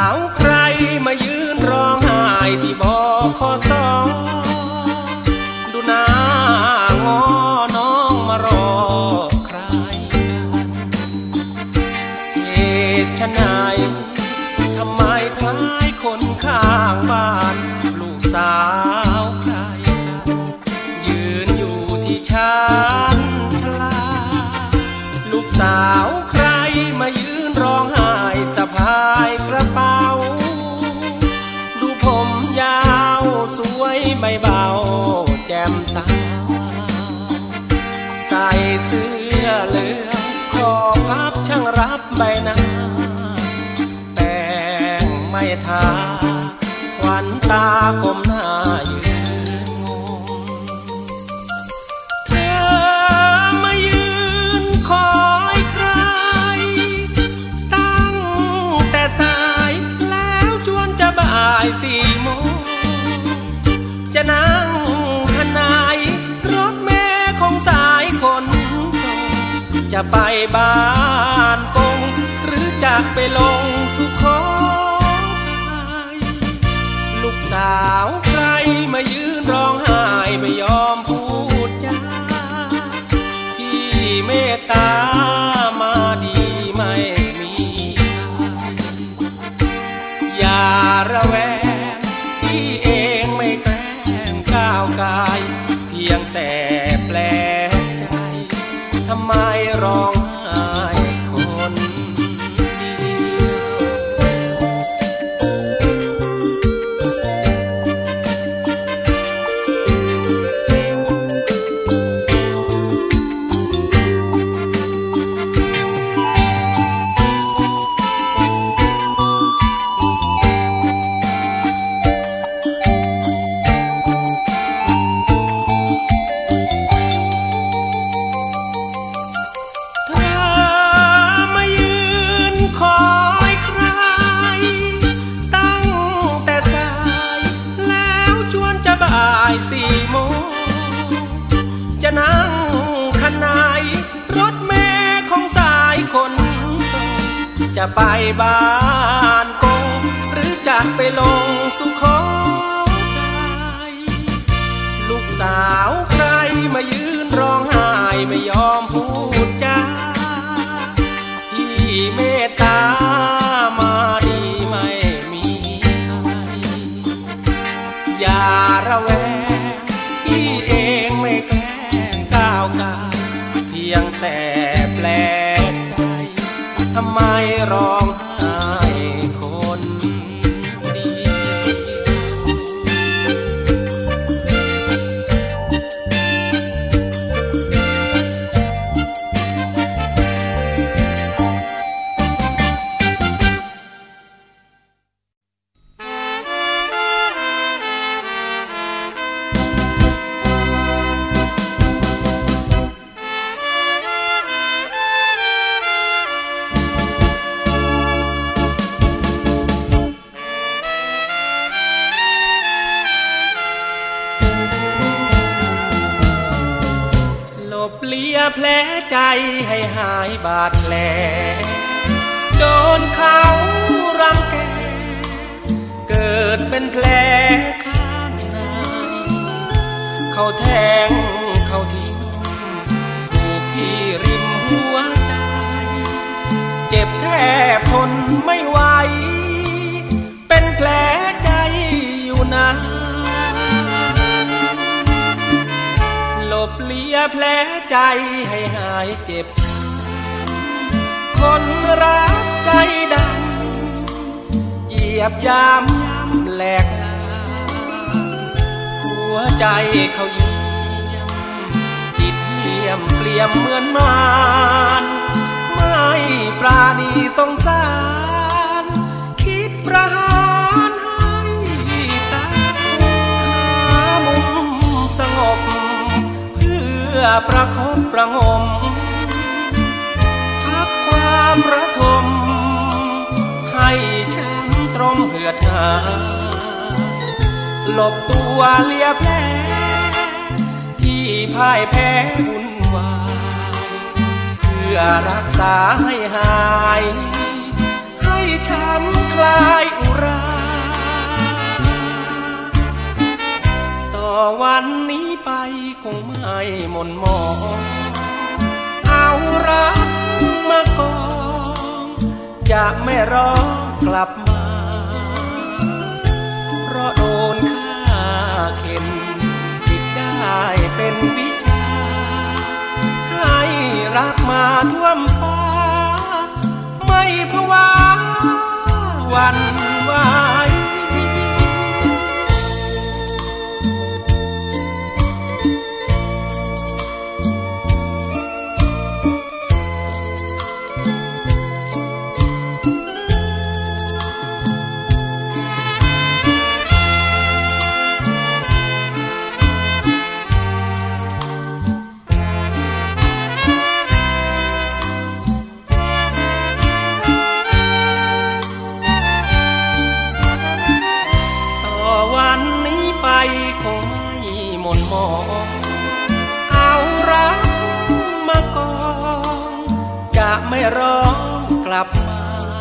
าวใครมายืนร้องไห้ที่บขส.ดูหน้างอน้องมารอใครกันเหตุไฉนทำไมคล้ายคนข้างบ้านลูกสาวใครกันยืนอยู่ที่ชั้นชลาลูกสาวใครมายืนร้องไห้สะพายกระเป๋าดูผมยาวสวยไม่เบาแจ่มตาใส่เสื้อเหลืองคอพับช่างรับใบหน้าแป้งไม่ทาขวัญตาก้มหน้ายืนงงเธอมายืนคอยใครตั้งแต่สายแล้วจวนจะบ่าย4 โมงจะนั่งคันไหนรถเมล์ของสายขนส่งจะไปบ้านกงหรือจะไปลงสุโขทัยลูกสาวใครมายืนร้องไห้ไม่ยอมพูดจาพี่เมตตามาดีไม่มีใครอย่าระแวงพี่เองไม่แกล้งก้าวกายเพียงแต่แปลกใจทำไมร้องไห้คนเดี4 โมงจะนั่งคันไหนรถเมล์ของสายขนส่งจะไปบ้านกงหรือจะไปลงสุโขทัยลูกสาวใครมายืนร้องไห้ไม่ยอมพูดจาพี่เมตตามาดีไม่มีใครอย่าระแวงพี่เองไม่แกล้งก้าวกายเพียงแต่แปลกใจทำไมร้องไห้คนเดียวเลียแผลใจให้หายบาดแผลโดนเขารังแกเกิดเป็นแผลข้างในเขาแทงเขาทิ้งถูกที่ริมหัวใจเจ็บแทบทนไม่ไหวเป็นแผลใจอยู่นานหลบเลียแผลใจให้หายเจ็บคนรักใจดำเหยียบยามย้ำแหลกลาหัวใจเขาเยี่ยมจิตเยี่ยมเกลี่ยมเหมือนมารไม่ปราณีสงสารคิดประหารให้ตายหามุมสงบเพื่อประคบประงมพักความระทมให้ช้ำตรมเหือดหายหลบตัวเลียแผลที่พ่ายแพ้วุ่นวายเพื่อรักษาให้หายให้ช้ำคลายงไม่หม่นหมองเอารักมากองจะไม่ร้องกลับมาเพราะโดนฆ่าเข็นคิดได้เป็นวิชาให้รักมาท่วมฟ้าไม่ผวาหวั่นไหวคงไม่หม่นหมองเอารักมากองจะไม่ร้องกลับมา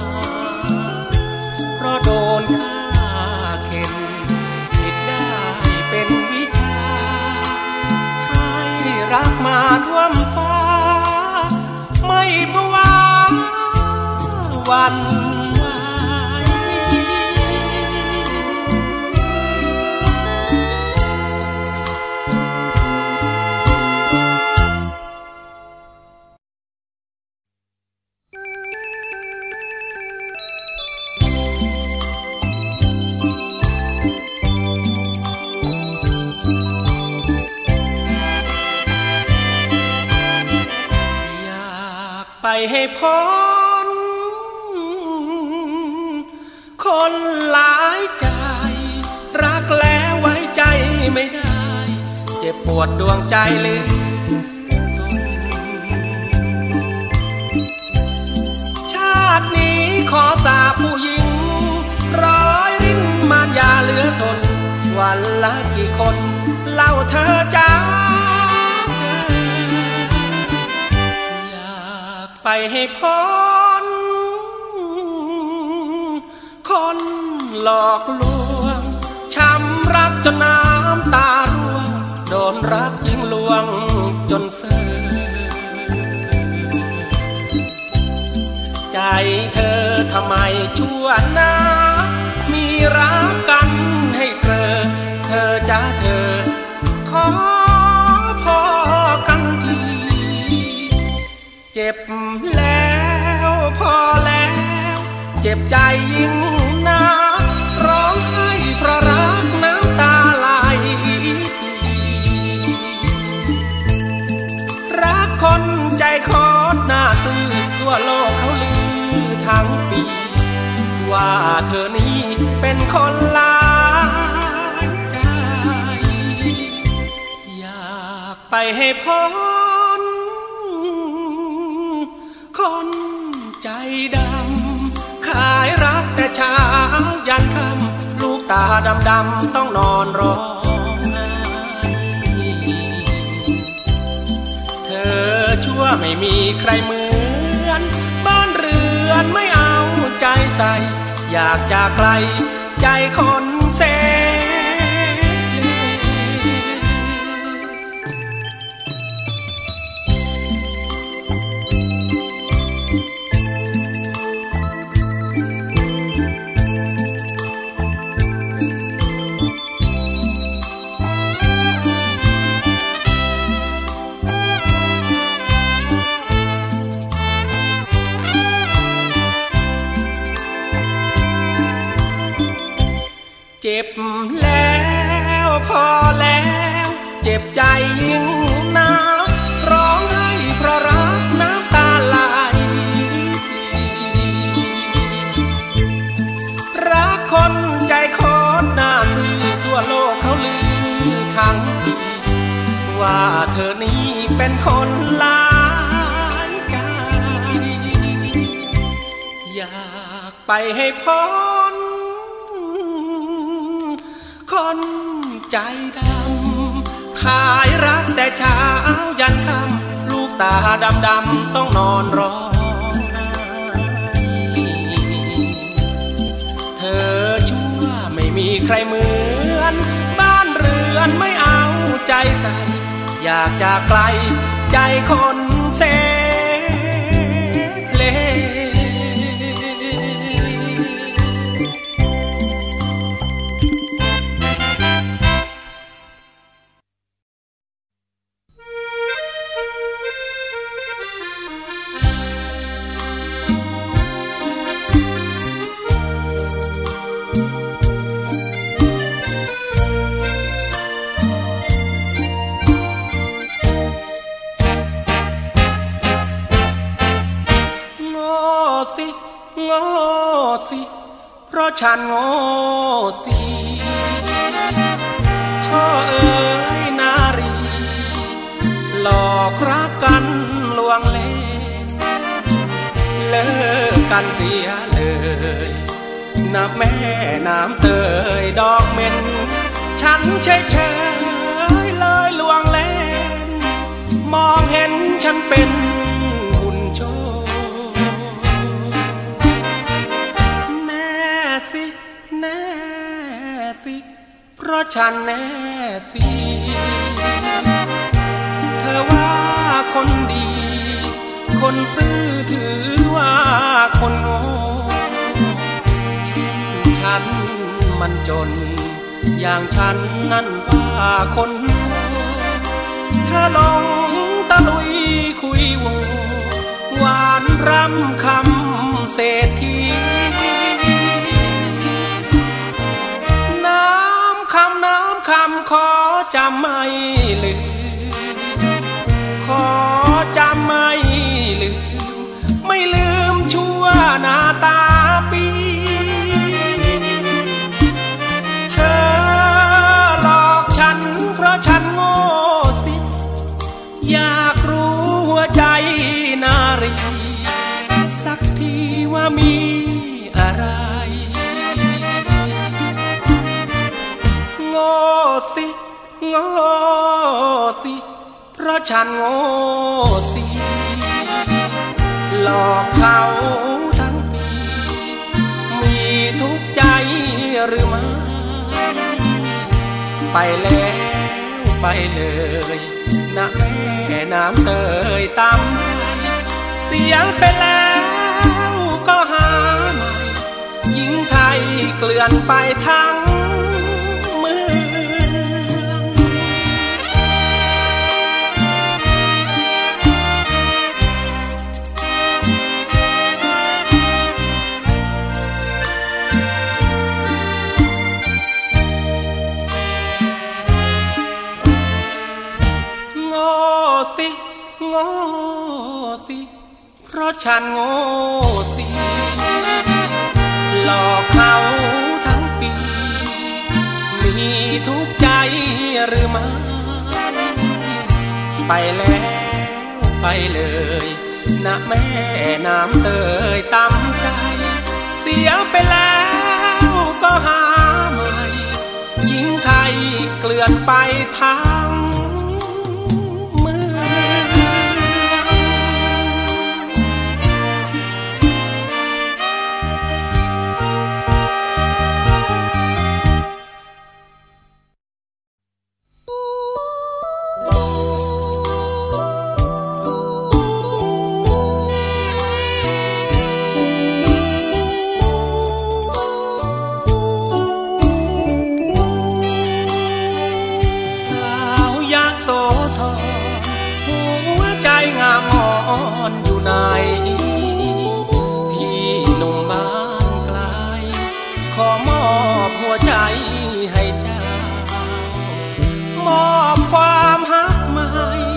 เพราะโดนฆ่าเข็นผิดได้เป็นวิชาให้รักมาท่วมฟ้าไม่ผวาหวั่นไปให้พ้นคนหลายใจรักแล้วไว้ใจไม่ได้เจ็บปวดดวงใจเหลือทนชาตินี้ขอสาผู้หญิงร้อยริ้นมารยาเหลือทนวันละกี่คนเล่าเธอจ้าไปให้พ้นคนหลอกลวงช้ำรักจนน้ำตาร่วงโดนรักยิ่งลวงจนเสื่อใจเธอทำไมชั่วนะมีรักกันให้เกลอเธอจ้าเธอขอพอกันทีเจ็บแล้วพอแล้วเจ็บใจยิ่งนักร้องไห้เพราะรักน้ำตาไหลรักคนใจคอดหน้าตื้อทั่วโลกเขาลือทั้งปีว่าเธอนี้เป็นคนหลายใจอยากไปให้พ้นคนใจดำขายรักแต่เช้ายันค่ำลูกตาดำๆต้องนอนร้องไห้เธอชั่วไม่มีใครเหมือนบ้านเรือนไม่เอาใจใส่อยากจากไกลใจคนเซ่เจ็บแล้วพอแล้วเจ็บใจยิ่งนักร้องไห้เพราะรักน้ำตาไหลรักคนใจคอดหน้าซื่อทั่วโลกเขาลือทั้งปีว่าเธอนี้เป็นคนหลายใจอยากไปให้พ้นคนใจดำขายรักแต่เช้ายันค่ำลูกตาดำๆต้องนอนร้องไห้เธอชั่วไม่มีใครเหมือนบ้านเรือนไม่เอาใจใส่อยากจากไกลใจคนเสเลเพราะฉันโง่สิช่อเอ๋ยนารีหลอกรักกันลวงเล่นเลิกกันเสียเลยนับแม่น้ำเตยดอกเม็นฉันเฉยๆเลยลวงเล่นมองเห็นฉันเป็นเพราะฉันแน่สิเธอว่าคนดีคนซื่อถือว่าคนโง่เช่นฉันมันจนอย่างฉันนั่นว่าคนโง่เธอลงตะลุยคุยโวหวานรำคำเศรษฐีคำขอจำไม่ลืมขอจำไม่ลืมไม่ลืมชั่วหน้าตาปีเธอหลอกฉันเพราะฉันโง่สิอยากรู้หัวใจนารีสักทีว่ามีอะไรโง่สิเพราะฉันโง่สิหลอกเขาทั้งปีมีทุกข์ใจหรือไม่ไปแล้วไปเลยนะแม่น้ำเตยตามใจเสียไปแล้วก็หาใหม่หญิงไทยเกลื่อนไปทั้งโง่สิเพราะฉันโง่สิหลอกเขาทั้งปีมีทุกข์ใจหรือไม่ไปแล้วไปเลยนะแม่น้ำเตยตำใจเสียไปแล้วก็หาใหม่หญิงไทยเกลื่อนไปทั้งโสธรหัวใจงามอ่อนอยู่ไหนพี่หนุ่มบ้านไกลขอมอบหัวใจให้เจ้ามอบความฮักใหม่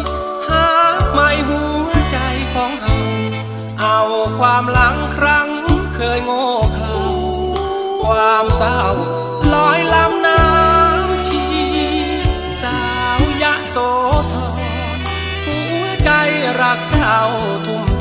หัวใจของเราเอาความหลังครั้งเคยโง่เขลาความเศร้าลอยลำน้ำชีสาวยะโสธรหัวใจรักเจ้าทุ่มเท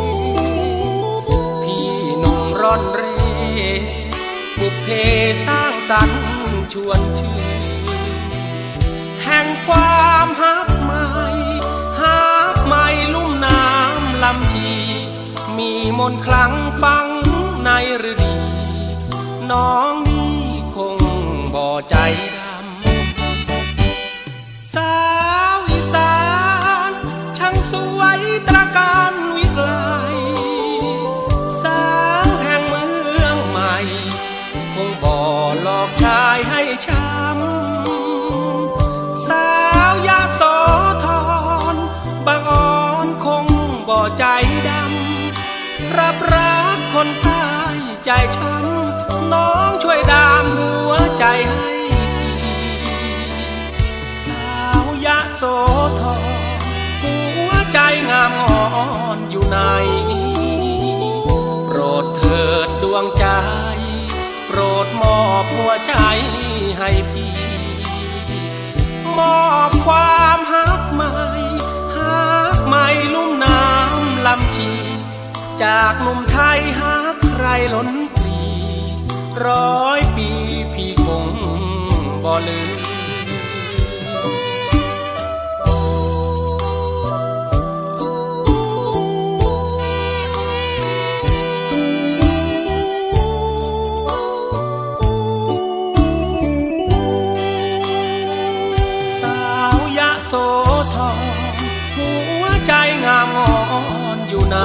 พี่หนุ่มร่อนเร่บุพเพสร้างสรรค์ชวนชื่นแห่งความฮักใหม่ลุ่มน้ำลำชีมีมนต์คลังฟังในฤดีน้องนี้คงบ่ใจดำสาวอีสานอกชายให้ช้ำสาวยโสธรบางอ่อนคงบ่ใจดำรับรักคนใต้ใจช้ำน้องช่วยดามหัวใจให้สาวยโสธรหัวใจงามงอนอยู่ไหนโปรดเถิดดวงใจโปรดมอบหัวใจให้พี่มอบความฮักใหม่ฮักใหม่ลุ่มน้ำลำชีจากหนุ่มไทยฮักใครล้นปลี100 ปีพี่คงบ่ลืมโสธรหัวใจงามงอนอยู่ไหน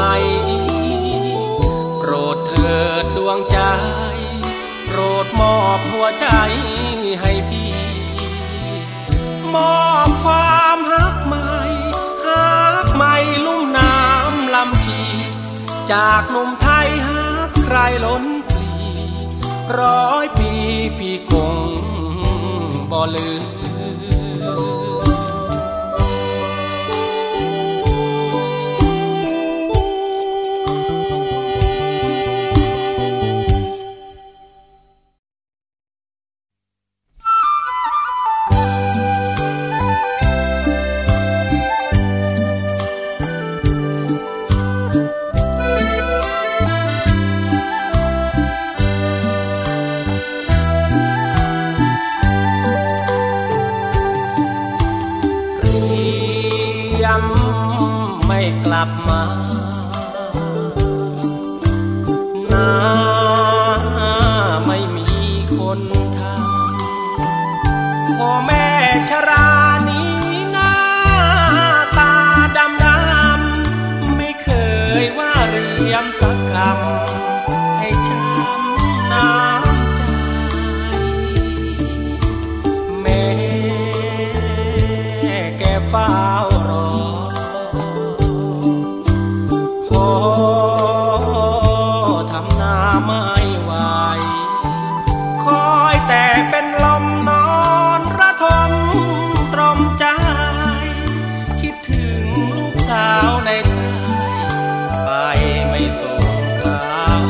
โปรดเถิดดวงใจโปรดมอบหัวใจให้พี่มอบความฮักใหม่ฮักใหม่ลุ่มน้ำลำชีจากหนุ่มไทยฮักใครล้นปลี100 ปีพี่คงบ่ลืมไม่กลับมานาไม่มีคนทำพ่อแม่ชรานี้หน้าตาดำไม่เคยว่าเรียมสักคำให้ช้ำน้ำใจแม่แกเฝ้ารอทำหน้าไม่ไหวคอยแต่เป็นลมนอนระทมตรมใจคิดถึงลูกสาวในไทยไปไม่ส่งข่าว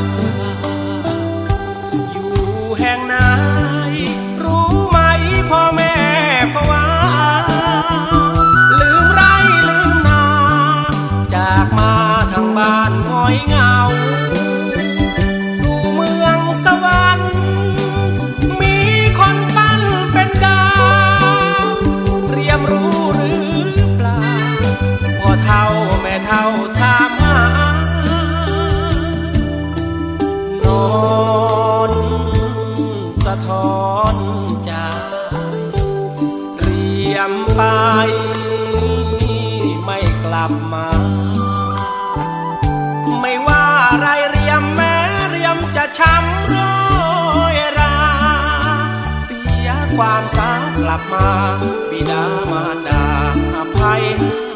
อยู่แห่งไหนรู้ไหมพ่อแม่เพราะว่าลืมไรลืมนาจากมาทางบ้านง้อยเหงาสู่เมืองสวรรค์มีคนปั้นเป็นดาวเรียมรู้หรือเปล่าพ่อเฒ่าแม่เฒ่าถามหานอนสะท้อนใจเรียมไปไม่กลับมาไม่ว่าไรเรียมแม้เรียมจะช้ำโรยราเสียความสาวกลับมาบิดามารดาอภัย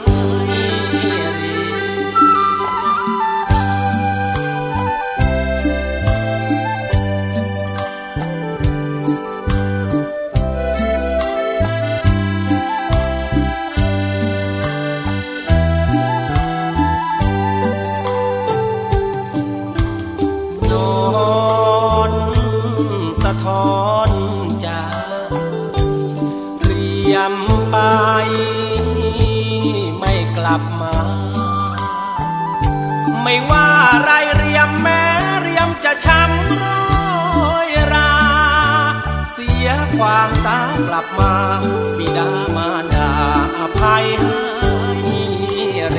สะท้อนใจเรียมไปไม่กลับมาไม่ว่าไรเรียมแม้เรียมจะช้ำโรยราเสียความสาวกลับมาบิดามารดาอภัยให้รี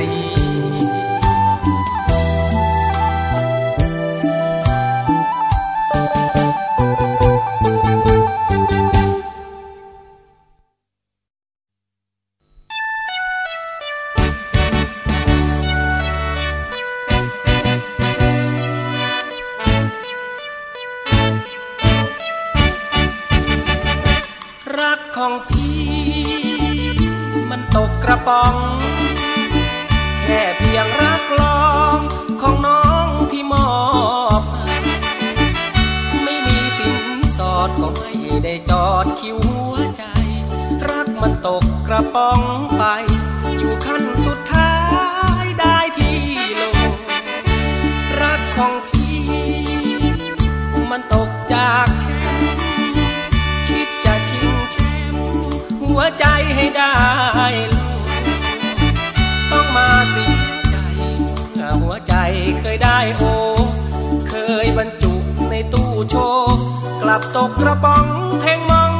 เรักของพี่มันตกกระป๋องแค่เพียงรักลองของน้องที่มอบไม่มีสินสอดก็ไม่ได้จอดคิวหัวใจรักมันตกกระป๋องไปอยู่ขั้นสุดท้ายได้ที่ลงรักของพี่มันตกจากแชมป์คิดจะชิงแชมป์หัวใจให้ได้ต้องมาเสียใจเมื่อหัวใจเคยได้โอเคยบรรจุในตู้โชว์กลับตกกระป๋องแทงมอง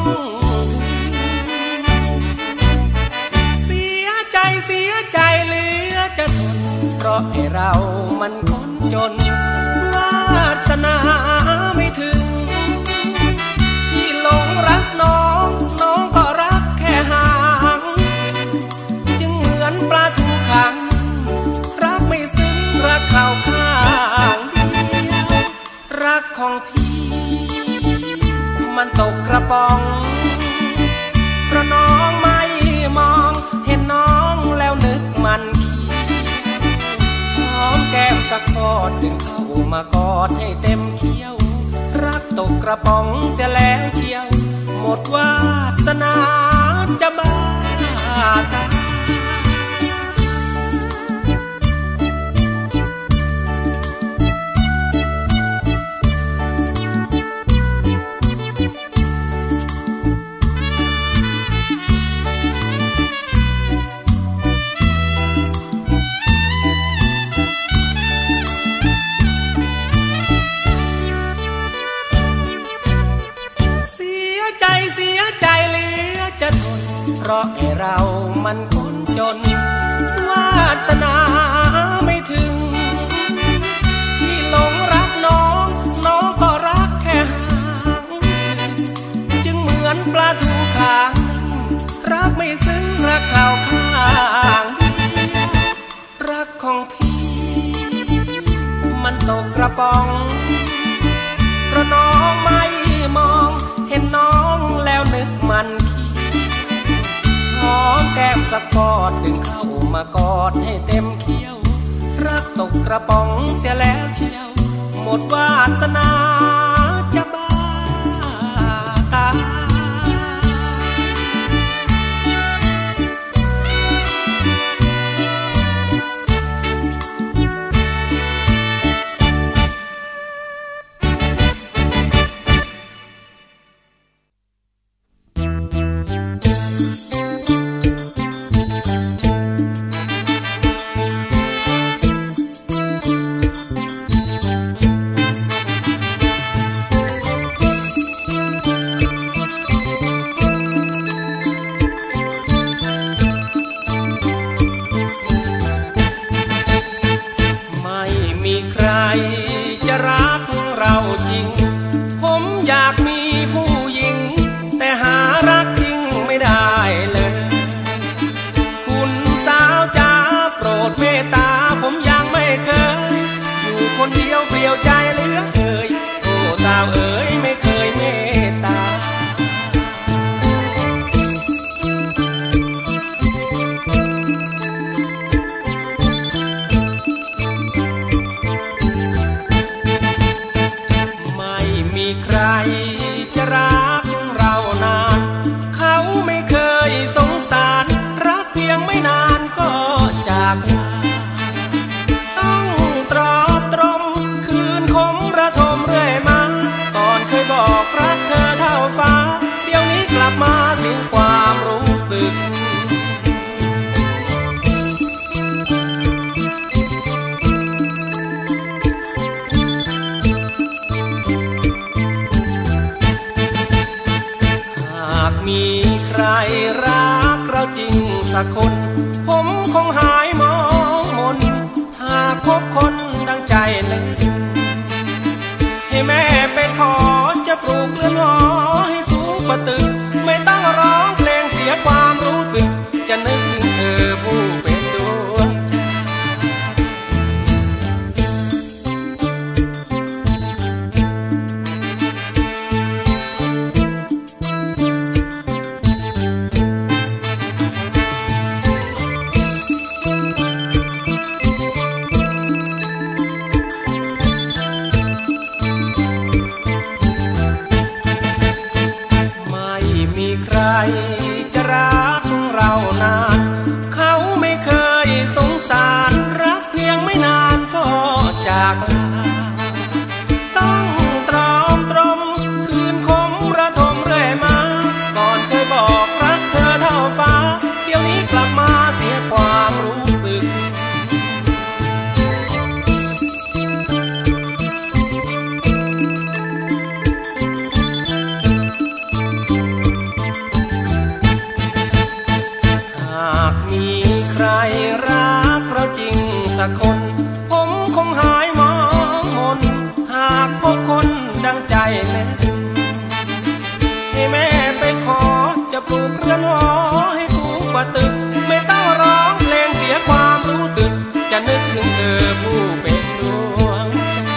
เสียใจเหลือจะทนเพราะให้เรามันคนจนวาสนาไม่ถึงที่หลงรักน้องก็รักแค่ห่างจึงเหมือนปลาถูกขังรักไม่ซึ้งรักเข้าข้างเดียวรักของพี่มันตกกระป๋องเพราะน้องไม่มองเห็นน้องแล้วนึกมันหอมแก้มสักพอดดึงเข้ามากอดให้เต็มเขี้ยวรักตกกระป๋องเสียแล้วเชียวหมดวาสนาจะบ้าตายเพราะไอ้เรามันคนจนวาสนาไม่ถึงที่หลงรักน้องก็รักแค่ห่างจึงเหมือนปลาถูกขังรักไม่ซึ้งรักเข้าข้างเดียวรักของพี่มันตกกระป๋องเพราะน้องไม่มองเห็นน้องแล้วนึกมันหอมแก้มสักกอดดึงเข้ามากอดให้เต็มเขี้ยวรักตกกระป๋องเสียแล้วเชียวหมดวาสนาจะบ้าตายสักคนผมคงหายมองมนหากพบคนดังใจเลยให้แม่ไปขอจะปลูกเรือนหอให้สูงกว่าตึกไม่ต้องร้องเพลงเสียความรู้สึกจะนึกถึงเธอผู้เป็นดวงใจจะรักเรานานเขาไม่เคยสงสารรักเพียงไม่นานก็จากลาต้องตรอมตรมคืนคมระทมเรื่อยมาก่อนเคยบอกรักเธอเท่าฟ้าเดี๋ยวนี้กลับมาเสียความรู้สึกสักคนผมคงหายมองมนหากพบคนดังใจเล่นให้แม่ไปขอจะปลูกเรือนหอให้ถูกกว่าตึกไม่ต้องร้องเพลงเสียความรู้สึกจะนึกถึงเธอผู้เป็นดวง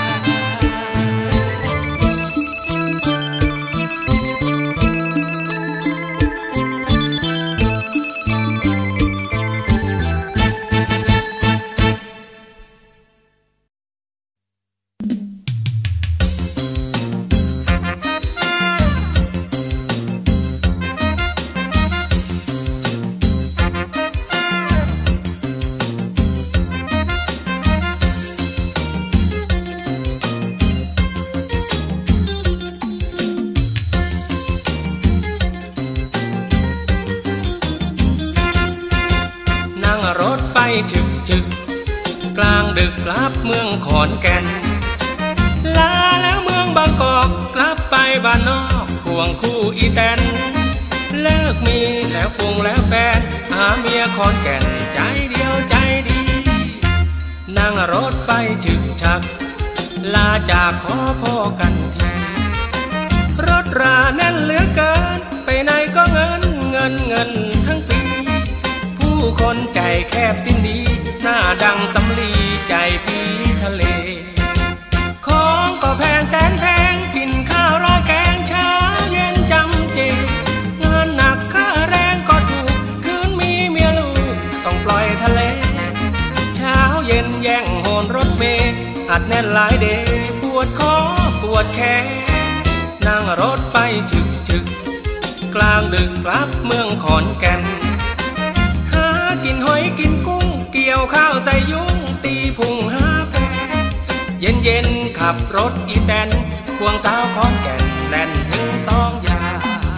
จึกกลางดึกกลับเมืองขอนแก่นลาแล้วเมืองบางกอกกลับไปบ้านนอกควงคู่อีแตนเลิกมีแล้วฟงแล้วแฟนหาเมียขอนแก่นใจเดียวใจดีนั่งรถไฟฉึกฉักลาจากขอพ่อกันทีรถราแน่นเหลือเกินไปไหนก็เงินทั้งปีผู้คนใจแคบสิ้นดีหน้าดังสำลีใจพี่ทะเลของก็แพงแสนแพงกินข้าวราแกงเช้าเย็นจำเจเงินหนักค่าแรงก็ถูกคืนมีเมียลูกต้องปล่อยทะเลเช้าเย็นแย่งโหนรถเมล์อัดแน่นหลายเดย์ปวดคอปวดแขนนั่งรถไฟฉึกกลางดึกกลับเมืองขอนแก่นกินหอยกินกุ้งเกี่ยวข้าวใส่ยุ้งตีพุงหาแฟนเย็นขับรถอีแตนควงสาวขอนแก่นแล่นถึงสองยา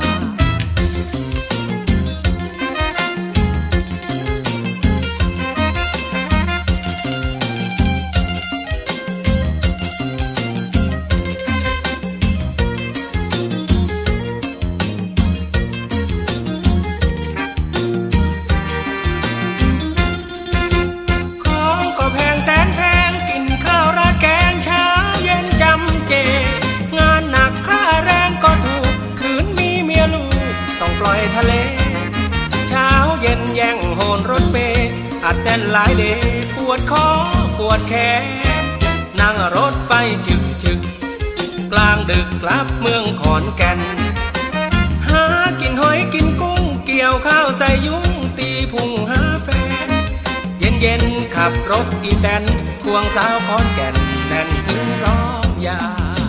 ทะเลเช้าเย็นแย่งโหนรถเมล์อัดแน่นหลายเดย์ปวดคอปวดแขนนั่งรถไฟฉึกกลางดึกกลับเมืองขอนแก่นหากินหอยกินกุ้งเกี่ยวข้าวใส่ยุ้งตีพุงหาแฟนเย็นขับรถอีแตนควงสาวขอนแก่นแน่นถึงสองยา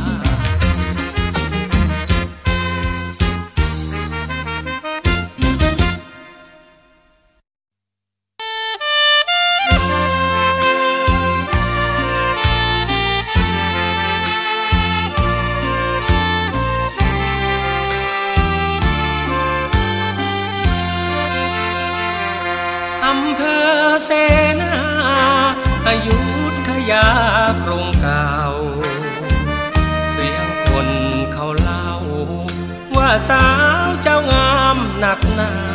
เสนาอยุธยากรุงเก่าเสียงคนเขาเล่าว่าสาวเจ้างามหนักหนา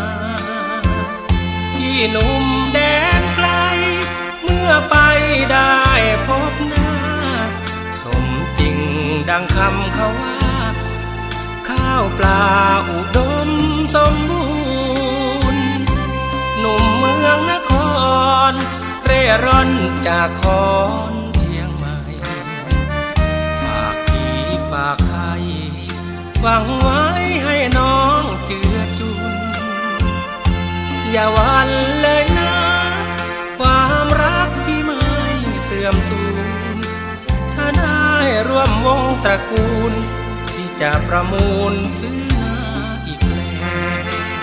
ที่หนุ่มแดนไกลเมื่อไปได้พบหน้าสมจริงดังคำเขาว่าข้าวปลาอุดมสมบูรณ์หนุ่มเมืองนครเร่ร่อนจากคอนเชียงใหม่ฝากพี่ฝากใครฟังไว้ให้น้องเจือจุนอย่าหวั่นเลยนะความรักที่ไม่เสื่อมสูญถ้าได้ร่วมวงตระกูลที่จะประมูลซื้อนาอีกแล้ว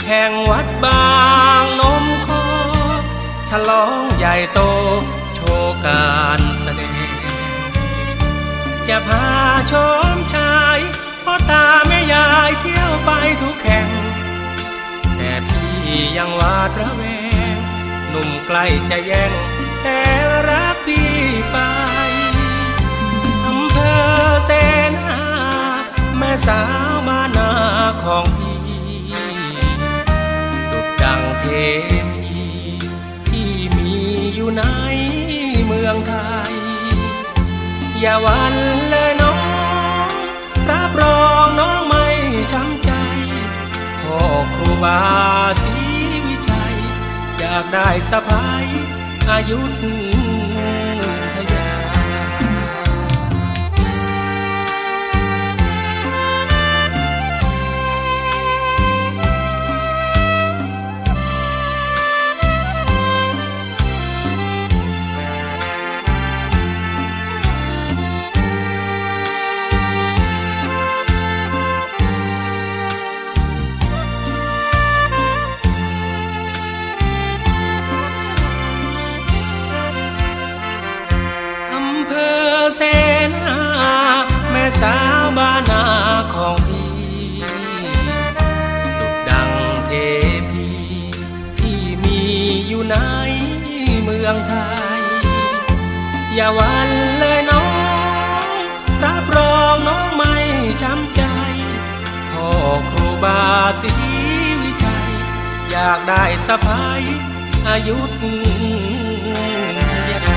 แข่งวัดบางนมโคฉลองใหญ่โตโชว์การแสดงจะพาชมชายพ่อตาแม่ยายเที่ยวไปทุกแห่งแต่พี่ยังหวาดระแวงหนุ่มใกล้จะแย่งแสนรักพี่ไปอำเภอเสนาแม่สาวบ้านนาของพี่ดุจดังเทพีที่มีอยู่ในเมืองไทยอย่าหวั่นเลยน้องรับรองน้องไม่ช้ำใจพ่อครูบาศรีวิชัยอยากได้สะพ้ายอยุธยาเสนาแม่สาวบ้านนาของพี่ดุจดังเทพีที่มีอยู่ในเมืองไทยอย่าหวั่นเลยน้องรับรองน้องไม่ช้ำใจพ่อครูบาศรีวิชัยอยากได้สะพ้ายอยุธยา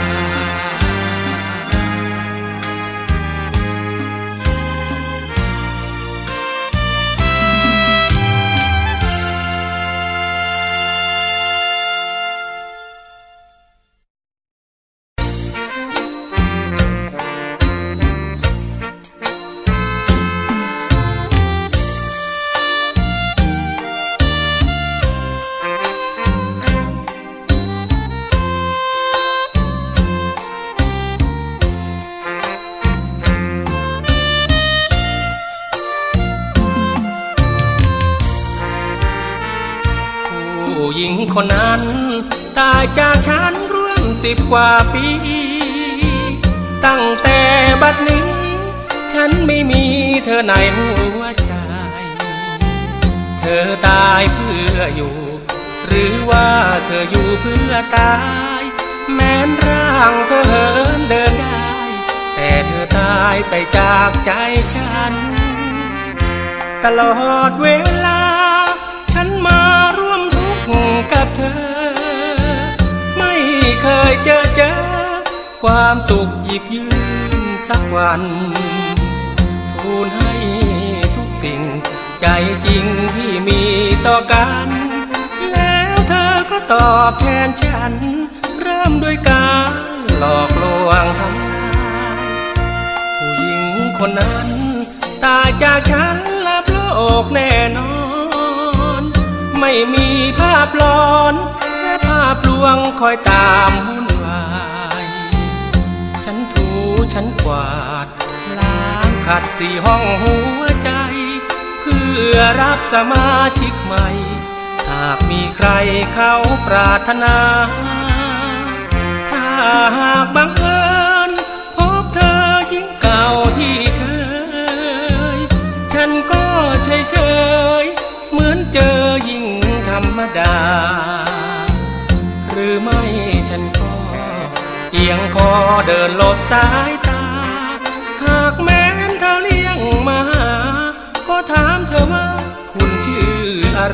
ผู้หญิงคนนั้นตายจากฉันร่วม10 กว่าปีตั้งแต่บัดนี้ฉันไม่มีเธอในหัวใจเธอตายเพื่ออยู่หรือว่าเธออยู่เพื่อตายแม้นร่างเธอเหินเดินได้แต่เธอตายไปจากใจฉันตลอดเวลาฉันมาร่วมทุกข์กับเธอไม่เคยเจอความสุขหยิบยืนสักวันทูลให้ทุกสิ่งใจจริงที่มีต่อกันแล้วเธอก็ตอบแทนฉันเริ่มด้วยการหลอกลวงทำลายผู้หญิงคนนั้นตายจากฉันลับโลกแน่นอนไม่มีภาพหลอนและภาพลวงคอยตามวุ่นวายฉันถูฉันกวาดล้างขัด4 ห้องหัวใจเพื่อรับสมาชิกใหม่หากมีใครเขาปรารถนาถ้าหากบังเอิญพบเธอหญิงเก่าที่เคยฉันก็เฉยเหมือนเจอหญิงธรรมดาหรือไม่ฉันก็เอียงคอเดินหลบสายตาหากแม้นเธอเลี้ยงมาก็ถามเธอว่าคุณชื่ออะไร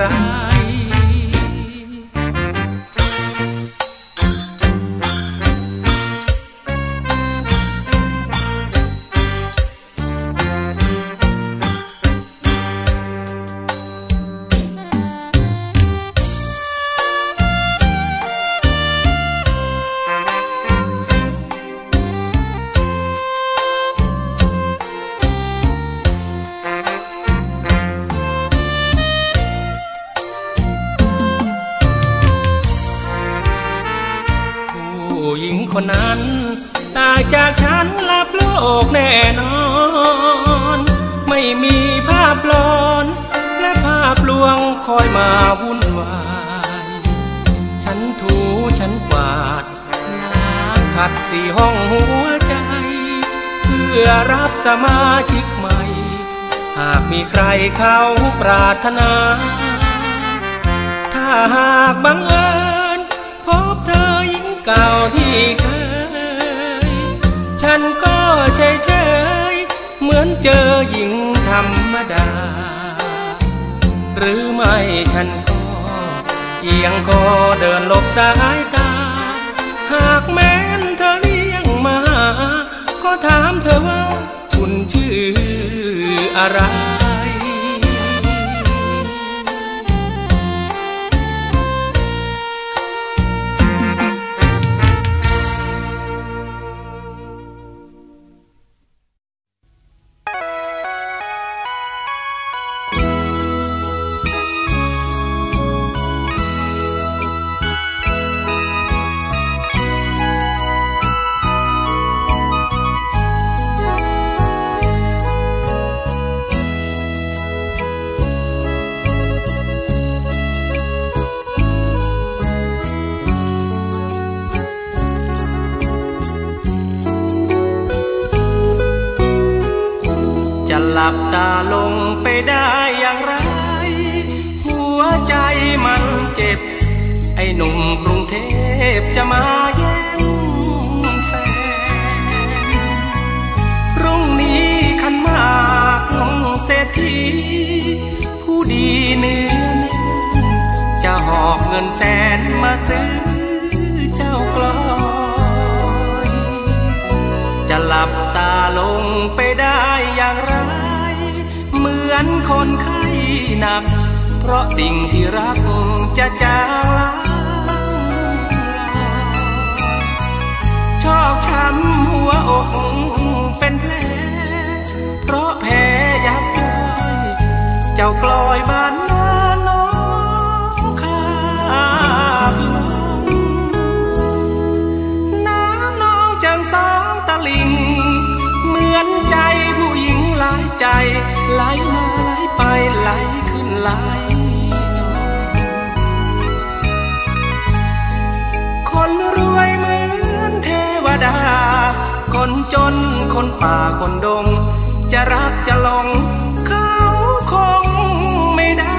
คนนั้นตายจากฉันลับโลกแน่นอนไม่มีภาพหลอนและภาพลลวงคอยมาวุ่นวายฉันถูฉันกวาดล้างขัดสี่ห้องหัวใจเพื่อรับสมาชิกใหม่หากมีใครเขาปรารถนาถ้าหากบังเอิญพบเธอหญิงเก่าที่เคยฉันก็เฉยๆเหมือนเจอหญิงธรรมดาหรือไม่ฉันก็เอียงคอเดินหลบสายตาหากแม้นเธอเลี้ยงมาก็ถามเธอว่าคุณชื่ออะไรหลับตาลงไปได้อย่างไรหัวใจมันเจ็บไอ้หนุ่มกรุงเทพจะมาแย่งแฟนพรุ่งนี้ขันหมากของเศรษฐีผู้ดีเนื้อแน่นจะหอบเงินแสนมาซื้อเจ้ากลอยจะหลับตาลงไปได้อย่างไรเหมือนคนไข้หนักเพราะสิ่งที่รักจะจางลางชอกช้ำหัวอกเป็นแผลเพราะแผลยับย่อยเจ้ากลอยบ้านนาน้องข้าพี่น้องน้องจังสองตะลิงเหมือนใจผู้หญิงหลายใจไหลมาไหลไปไหลขึ้นไหลคนรวยเหมือนเทวดาคนจนคนป่าคนดงจะรักจะหลงเขาคงไม่ได้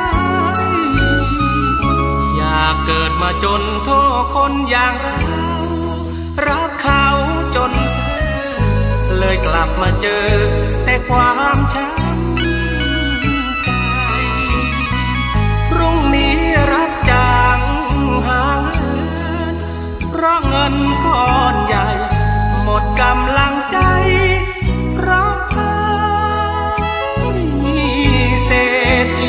อยากเกิดมาจนโทษคนอย่างเรารักเขาจนเลยกลับมาเจอแต่ความช้ำใจพรุ่งนี้รักจางห่างเหินเพราะเงินก้อนใหญ่หมดกำลังใจเพราะเศรษฐี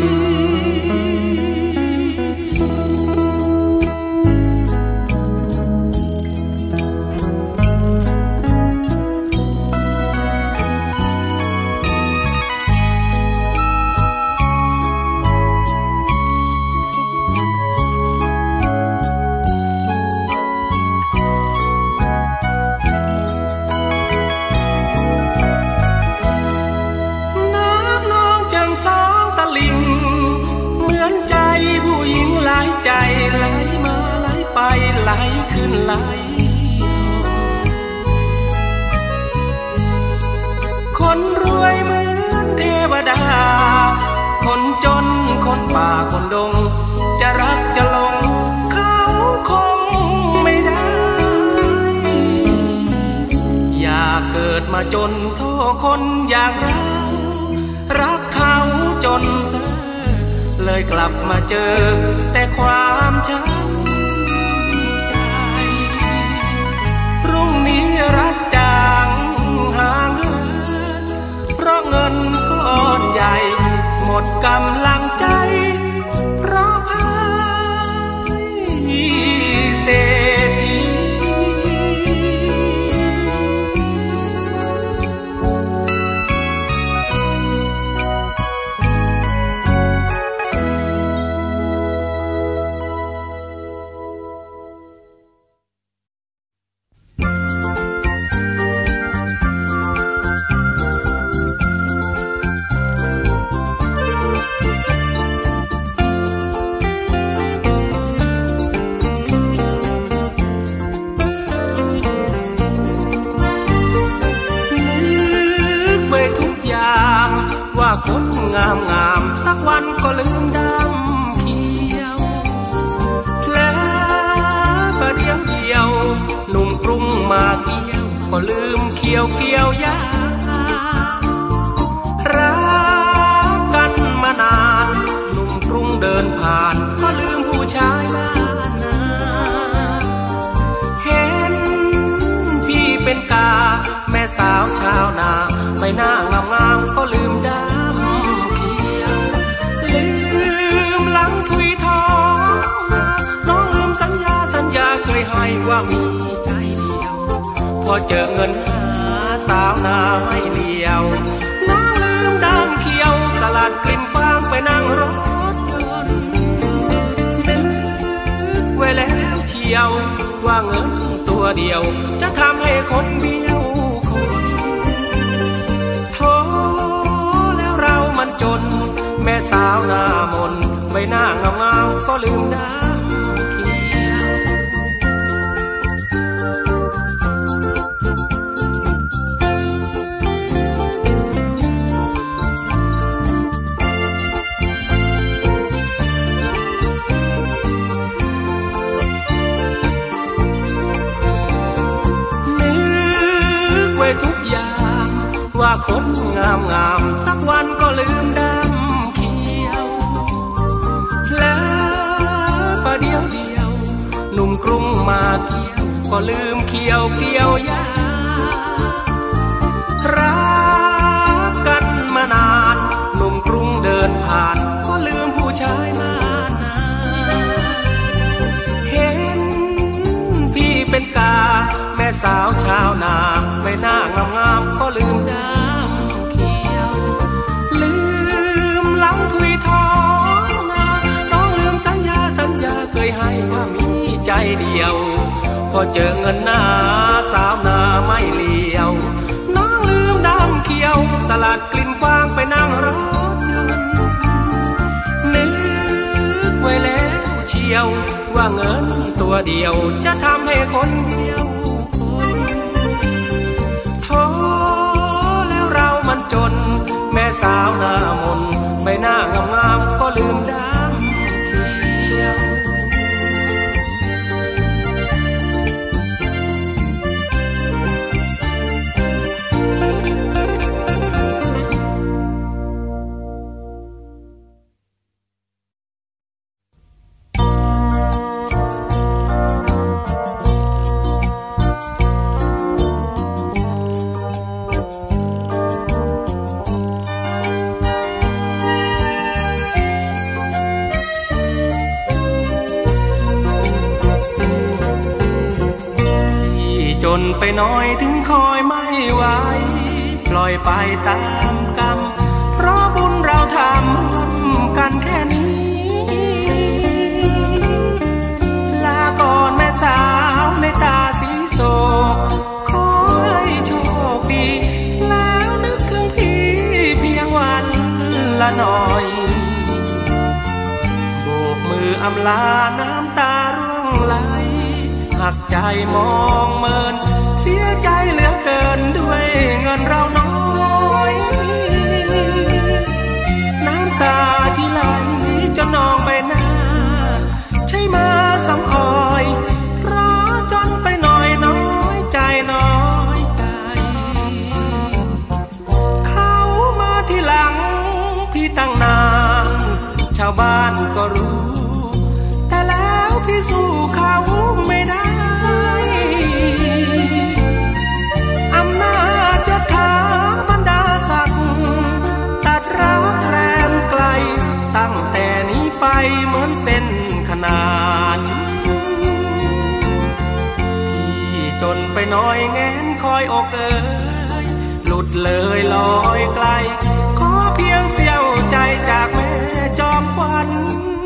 ใจไหลมาไหลไปไหลขึ้นไหลคนรวยเหมือนเทวดาคนจนคนป่าคนดงจะรักจะหลงเขาคงไม่ได้อยากเกิดมาจนโทษคนอย่างเรารักเขาจนเสียเลยกลับมาเจอแต่ความช้ำใจพรุ่งนี้รักจางห่างเหินเพราะเงินก้อนใหญ่หมดกำลังใจเพราะพายเศรษฐีเก็ลืมดำเขียวแล้วประเดี๋ยวเดียวหนุ่มกรุงมาเกี่ยวก็ลืมเกี่ยวยารักกันมานานหนุ่มกรุงเดินผ่านก็ลืมผู้ชายบ้านนาเห็นพี่เป็นกาแม่สาวชาวนาใบหน้างามๆก็ลืมดำเขียวลืมหลังถุยทองน้องลืมสัญญาเคยให้ว่ามีใจเดียวพอเจอเงินหาสาวนาไม่เลี้ยวน้องลืมดำเขียวสลัดกลิ่นฟางไปนั่งรถยนต์นึกไว้แล้วเชียวว่าเงินตัวเดียวจะทำให้คนเบี้ยวคนโธ่แล้วเรามันจนแม่สาวหน้ามนใบหน้างามๆก็ลืมดำเขียวทุกอย่างว่าคนงามสักวันก็ลืมดำเขียวแล้วประเดี๋ยวหนุ่มกรุงมาเกี่ยวก็ลืมเกี่ยวยารักกันมานานหนุ่มกรุงเดินผ่านก็ลืมผู้ชายมานาเห็นพี่เป็นกาแม่สาวชาวนาใบหน้างามๆก็ลืมดำเขียวลืมหลังถุยทองนาต้องลืมสัญญาเคยให้ว่ามีใจเดียวพอเจอเงินหน้าสาวนาไม่เลี้ยวน้องลืมดำเขียวสลัดกลิ่นฟางไปนั่งรถยนต์นึกไว้แล้วเชียวว่าเงินตัวเดียวจะทำให้คนเดียวจนแม่สาวหน้ามนใบหน้างามๆก็ลืมดำเขียวจนไปหน่อยถึงคอยไม่ไหวปล่อยไปตามกรรมเพราะบุญเราทำกันแค่นี้ลาก่อนแม่สาวในตาสีโศกขอให้โชคดีแล้วนึกถึงพี่เพียงวันละหน่อยโบกมืออำลาน้ำตาร่วงไหลหักใจมองเมินเสียใจเหลือเกินด้วยเงินเราน้อยน้ำตาที่ไหลจนนองใบหน้าใช่มาสำออยเพราะจนไปหน่อยน้อยใจเขามาที่หลังพี่ตั้งนานชาวบ้านก็รู้แต่แล้วพี่สู้เขาไม่ได้อำนาจยศถาบรรดาศักดิ์ตัดรักแรมไกลตั้งแต่นี้ไปเหมือนเส้นขนานพี่จนไปหน่อยแงนคอยอกเอ่ยหลุดเลยลอยไกลขอเพียงเสี้ยวใจจากแม่จอมขวัญ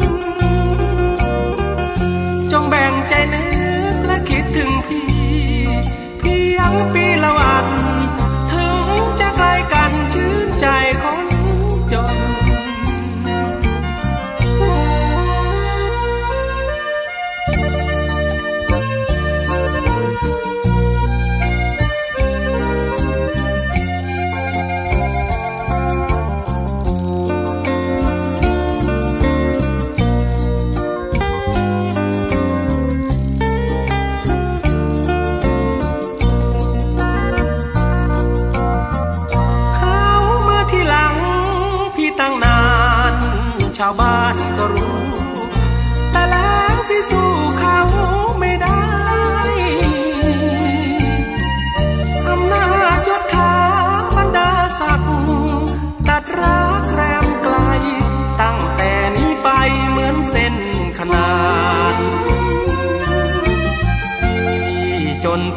จงแบ่งใจนึกและคิดถึงพี่เพียงปีละวันถึงจะไกลกันชื่นใจคนจน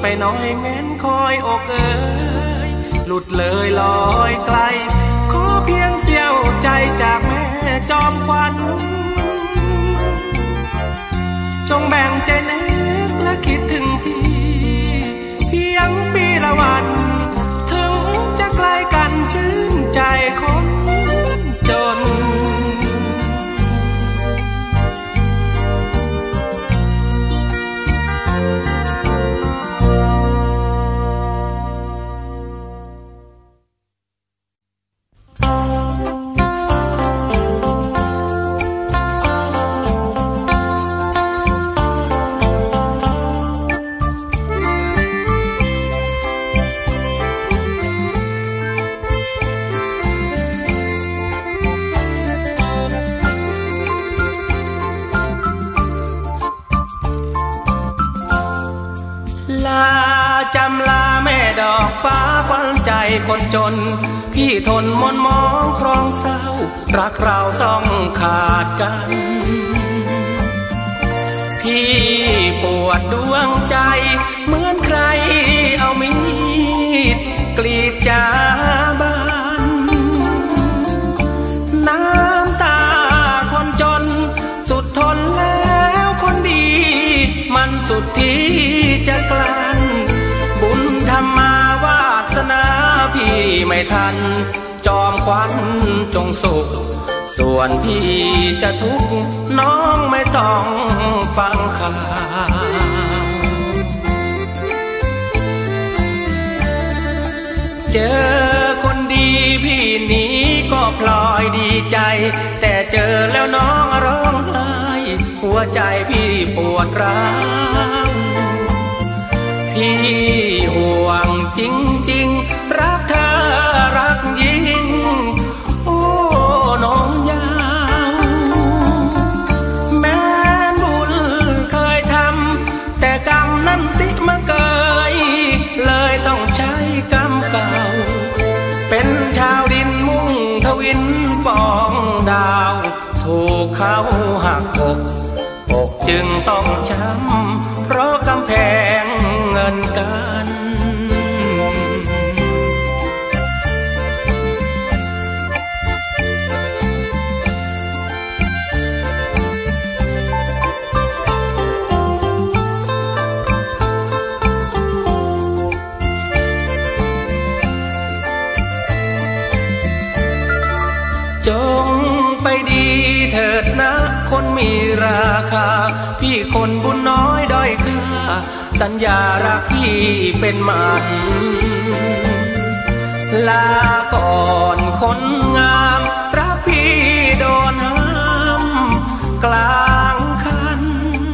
ไปน้อยเม้นคอยอกเอ๋ยหลุดเลยลอยไกลขอเพียงเสี้ยวใจจากแม่จอมขวัญจงแบ่งใจนึกและคิดถึงพี่เพียงปีละวันถึงจะไกลกันชื่นใจคนจนจำลาแม่ดอกฟ้าขวัญใจคนจนพี่ทนมนมองครองเศร้ารักเราต้องขาดกันพี่ปวดดวงใจเหมือนใครเอามีดกรีดจาบานน้ำตาคนจนสุดทนแล้วคนดีมันสุดที่จะกลั้นบุญธรรมาวาสนาพี่ไม่ทันจอมขวัญจงสุขส่วนพี่จะทุกข์น้องไม่ต้องฟังข่าวเจอคนดีพี่นี้ก็พลอยดีใจแต่เจอแล้วน้องร้องไห้หัวใจพี่ปวดร้าวพี่ห่วงจริงๆรักเธอรักยิ่งโอ้น้องยาวแม้บุญเคยทำแต่กรรมนั้นสิมาเกยเลยต้องใช้กรรมเก่าเป็นชาวดินมุ่งทวินปองดาวถูกเขาหักอกจึงต้องช้ำเพราะกำแพงเงินกันจงไปดีเถิดนะคนมีราคาพี่คนบุญน้อยด้อยค่าสัญญารักพี่เป็นมันลาก่อนคนงามรักพี่โดนห้ามกลางคัน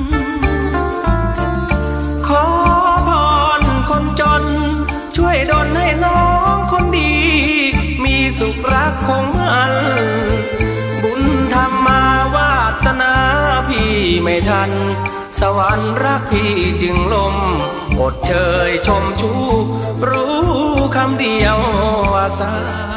ขอพรคนจนช่วยดลให้น้องคนดีมีสุขรักคงมันบุญธรรมาวาสนาพี่ไม่ทันสวรรค์รักพี่จึงล้มอดเชยชมชูรู้คำเดียวว่าสา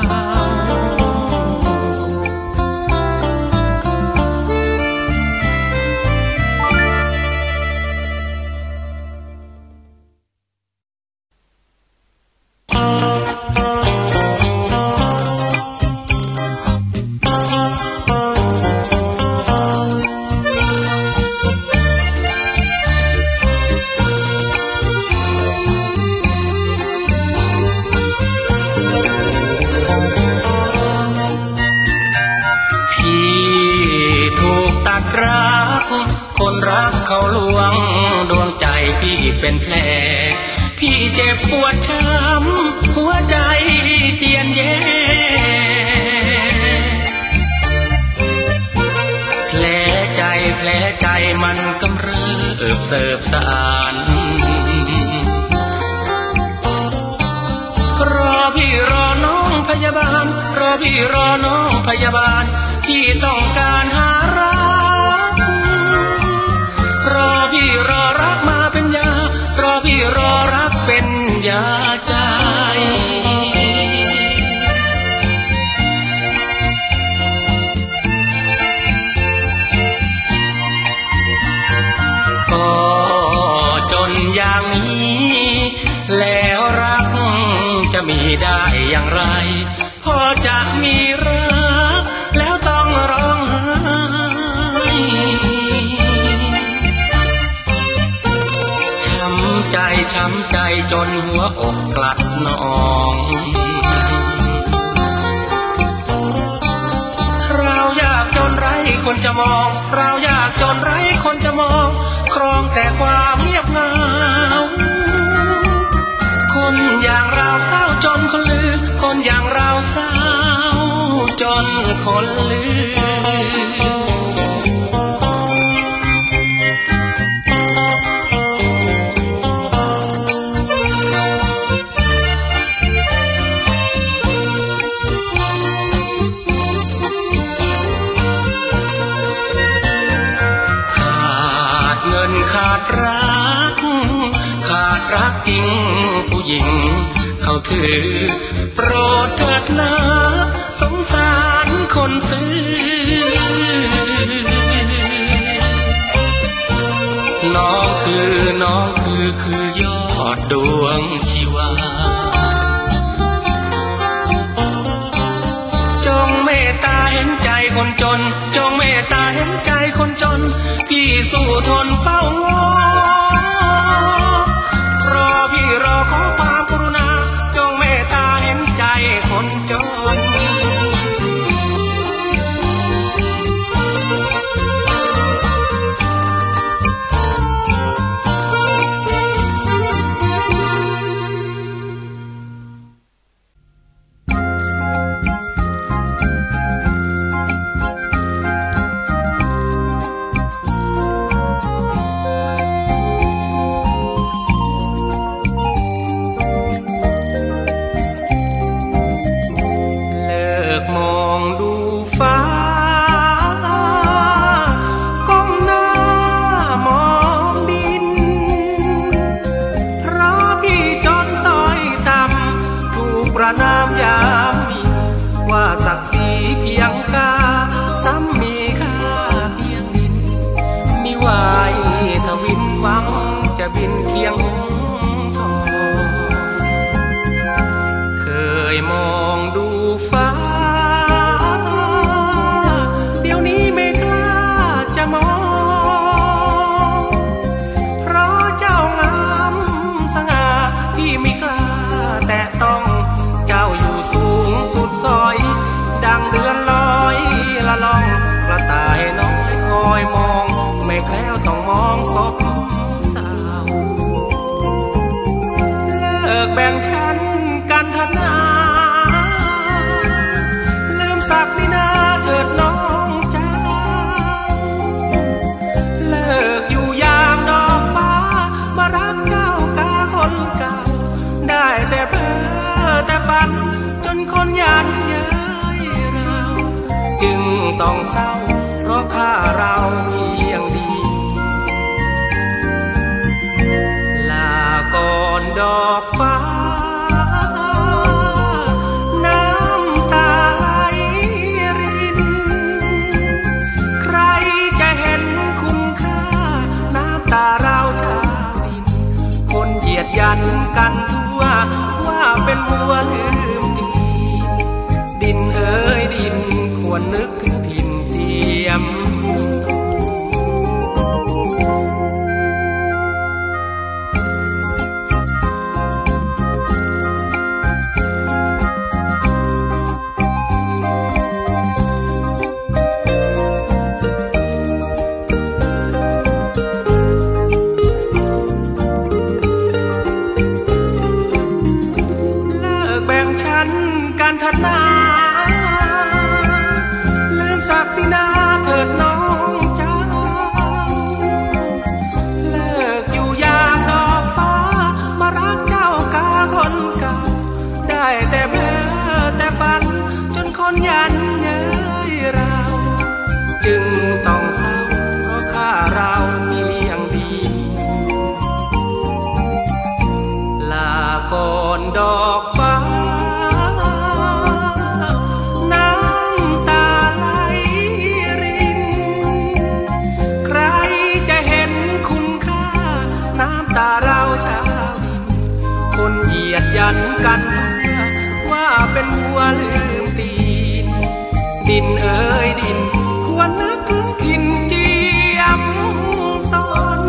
คนรักเขาลวงดวงใจพี่เป็นแผลพี่เจ็บปวดช้ำหัวใจเจียนแย่แผลใจมันกำเริบเสิบสานรอพี่รอน้องพยาบาลรอพี่รอน้องพยาบาลที่ต้องการหารักรอพี่รอรักมาเป็นยารอพี่รอรักเป็นยาใจก็จนอย่างนี้ได้อย่างไรพอจะมีรักแล้วต้องร้องไห้ช้ำใจจนหัวอกกลัดนองเราอยากจนไร้คนจะมองเราอยากจนไร้คนจะมองครองแต่ความเงียบเหงาคนอย่างเราเศร้าจนคนลือคนอย่างเราเศร้าจนคนลือรักจริงผู้หญิงเขาถือโปรดเถิดนะสงสารคนซื้อน้องคือยอดดวงชีวาจงเมตตาเห็นใจคนจนจงเมตตาเห็นใจคนจนพี่สู้ทนเฝ้างอพี่รอขอความกรุณาจงเมตตาเห็นใจคนจนบินเคียงทองเคยมองดูฟ้าเดี๋ยวนี้ไม่กล้าจะมองเพราะเจ้างามสง่าพี่ไม่กล้าแต่ต้องเจ้าอยู่สูงสุดซอยดังเดือนลอยละล่องกระต่ายน้อยคอยมองไม่แคล้วต้องมองศพแบ่งชั้นกันเถิดนาลืมศักดินาเถิดน้องจ้าเลิกอยู่ยามดอกฟ้ามารักเจ้ากาคนเก่าได้แต่เพ้อแต่ฝันจนคนยันเย้ยเราจึงต้องเศร้าเพราะข้าเราเพียงดีลาก่อนดอกฟ้าน้ำตาไหลรินใครจะเห็นคุณค่าน้ำตาเราชาวดินคนเหยียดยันกันทั่วว่าเป็นวัวลืมดินเอ๋ยดินควรนึกถึงถิ่นเทียมการทัดนาลืมศักดินาเถิดน้องจ้าเลิกอยู่ยามดอกฟ้ามารักเจ้ากาคนเก่าได้แต่เพ้อแต่ฝันจนคนยันเย้ยเราจึงต้องเศร้าเพราะข้าเราเพียงดีลาก่อนดอกฟ้าตาเราชาวดินคนเหยียดยันกันทั่วเป็นวัวลืมตีนดินเอ่ยดินควรนึกถึงถิ่นเจียมตน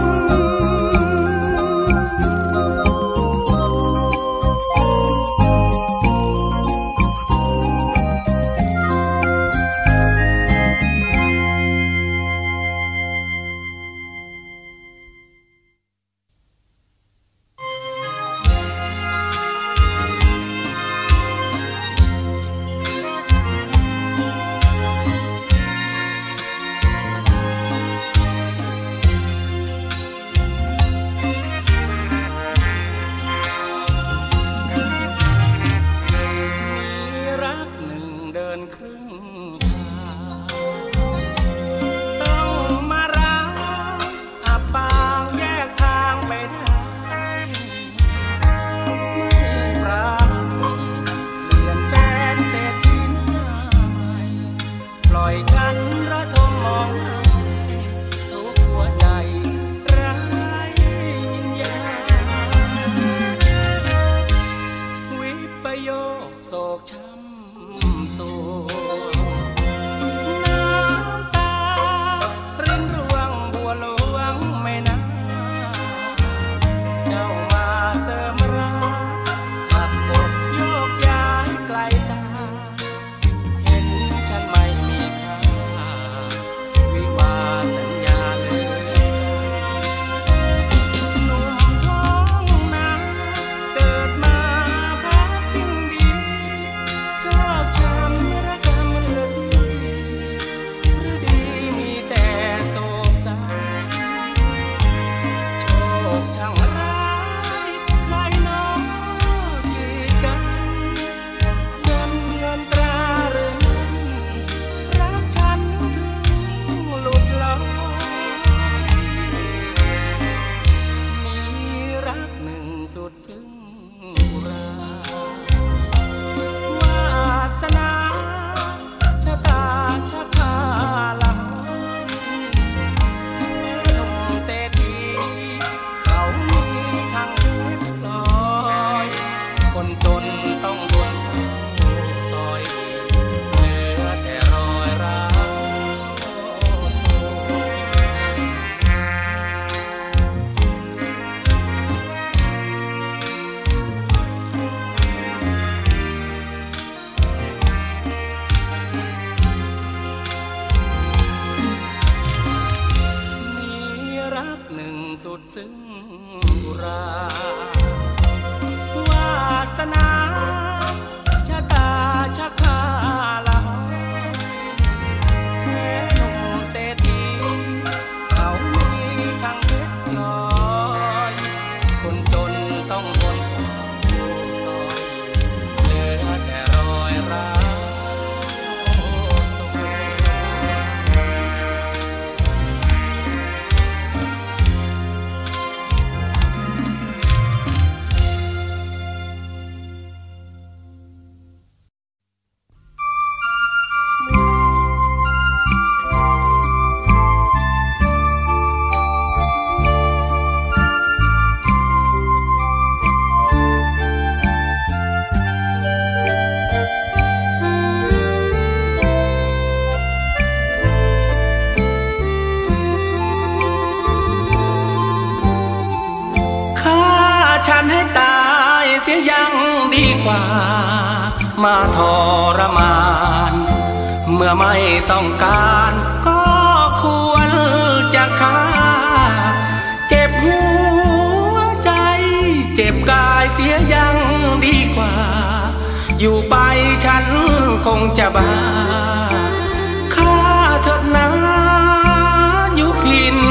มาทรมานเมื่อไม่ต้องการก็ควรจะฆ่าเจ็บหัวใจเจ็บกายเสียยังดีกว่าอยู่ไปฉันคงจะบ้าฆ่าเถิดนะยุพิน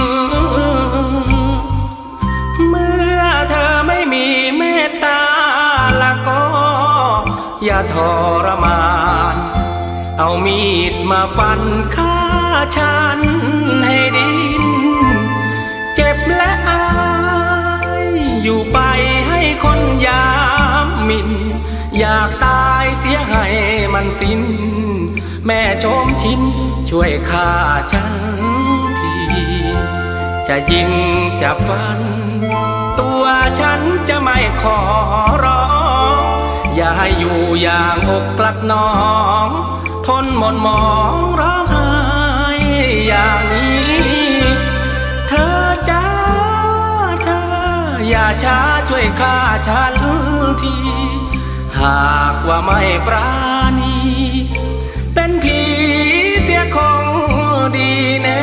เมื่อเธอไม่มีเมตตาละก็อย่าทรมานเอามีดมาฟันฆ่าฉันให้ดิ้นเจ็บและอายอยู่ไปให้คนยามหมิ่นอยากตายเสียให้มันสิ้นแม่ชมชินช่วยฆ่าฉันทีจะยิงจะฟันตัวฉันจะไม่ขอร้องอย่าให้อยู่อย่างอกกลักน้องทนหม่นหมองร้องไห้อย่างนี้เธอจ้าเธออย่าช้าช่วยฆ่าฉันทีหากว่าไม่ปราณีเป็นผีเสียคงดีแน่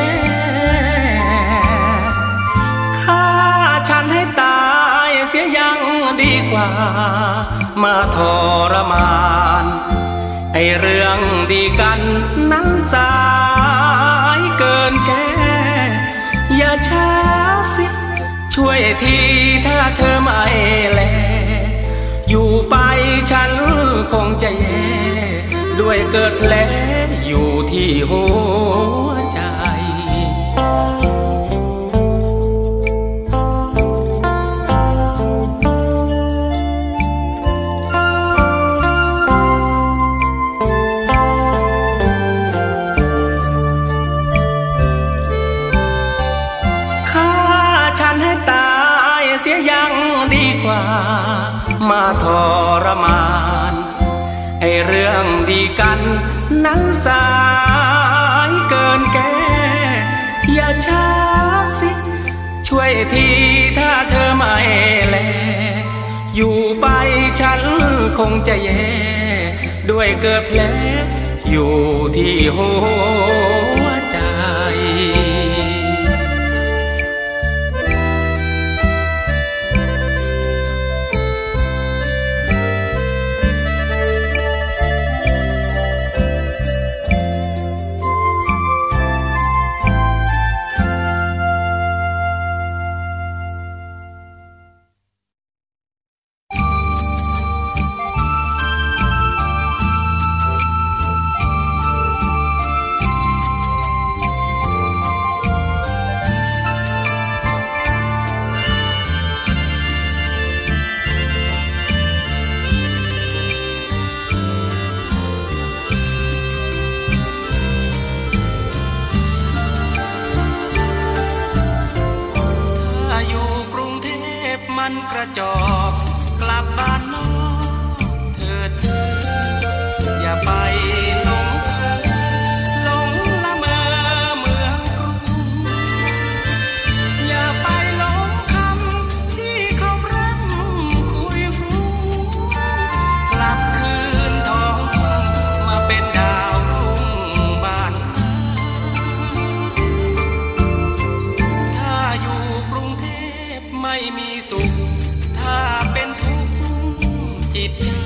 ฆ่าฉันให้ตายเสียยังดีกว่ามาทรมานไอเรื่องดีกันนั้นสายเกินแก้อย่าช้าสิช่วยทีถ้าเธอไม่แลอยู่ไปฉันคงจะแย่ด้วยเกิดแผลอยู่ที่หัวใจเสียยังดีกว่ามาทรมานไอเรื่องดีกันนั้นสายเกินแก้อย่าช้าสิช่วยทีถ้าเธอไม่แลอยู่ไปฉันคงจะแย่ด้วยเกิดแผลอยู่ที่หัวใจกระจอกกลับบ้านนอกเถิดอย่าไปหลงเธอหลงละเมอเมืองกรุงอย่าไปหลงคำที่เขาพร่ำคุยฟูกลับคืนท้องทุ่งมาเป็นดาวรุ่งบ้านถ้าอยู่กรุงเทพไม่มีสุขถ้าเป็นทุกข์จิตใจ